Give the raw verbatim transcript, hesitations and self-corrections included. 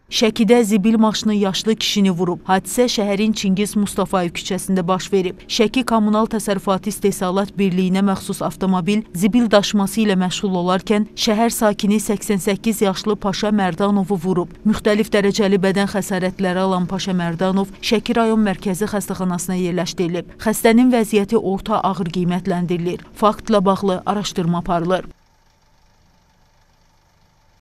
Şəkidə zibil maşını yaşlı kişini vurub. Hadisə şəhərin Çingiz Mustafayev küçəsində baş verib. Şəki Kommunal Təsərrüfatı İstehsalat Birliyinə məxsus avtomobil zibil daşıması ilə məşğul olarkən şəhər sakini səksən səkkiz yaşlı Paşa Mərdanovu vurub. Müxtəlif dərəcəli bədən xəsarətləri alan Paşa Mərdanov Şəki rayon mərkəzi xəstəxanasına yerləşdirilib. Xəstənin vəziyyəti orta ağır qiymətləndirilir. Faktla bağlı araşdırma aparılır.